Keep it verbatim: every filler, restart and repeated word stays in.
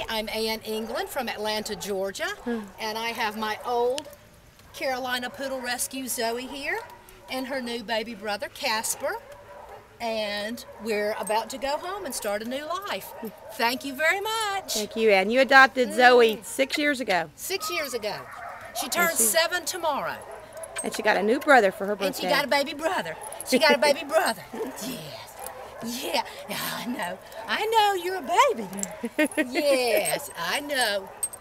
Hi, I'm Ann England from Atlanta, Georgia, and I have my old Carolina Poodle Rescue Zoey here and her new baby brother Casper, and we're about to go home and start a new life. Thank you very much. Thank you, Ann. You adopted mm. Zoey six years ago. Six years ago. She turns seven tomorrow. And she got a new brother for her birthday. And she got a baby brother. She got a baby brother. Yes. Yeah. I know. I know you're a baby. Yes, I know.